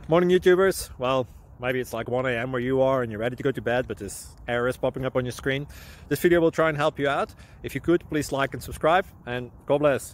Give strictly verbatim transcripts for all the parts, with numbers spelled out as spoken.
Morning YouTubers. Well, maybe it's like one A M where you are and you're ready to go to bed, but this error is popping up on your screen. This video will try and help you out. If you could, please like and subscribe, and God bless.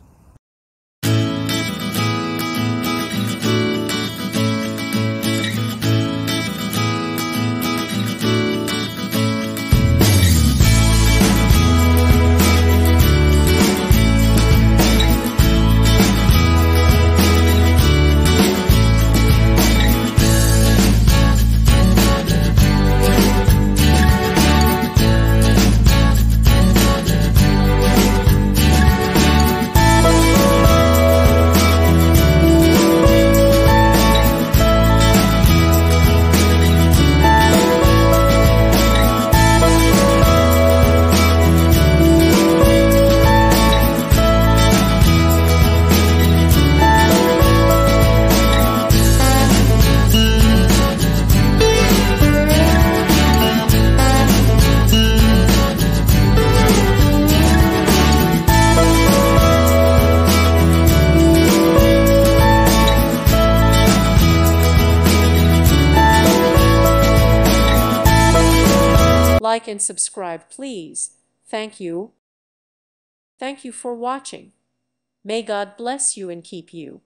Like and subscribe, please. Thank you. Thank you for watching. May God bless you and keep you.